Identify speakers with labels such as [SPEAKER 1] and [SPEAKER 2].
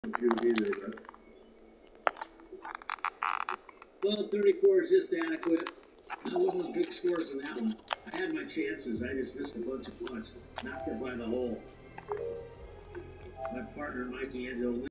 [SPEAKER 1] shoot either, but. Well, 34 is just adequate. That wasn't big scores in that one. I had my chances. I just missed a bunch of putts. Knocked it by the hole. My partner, Mikey Angelo.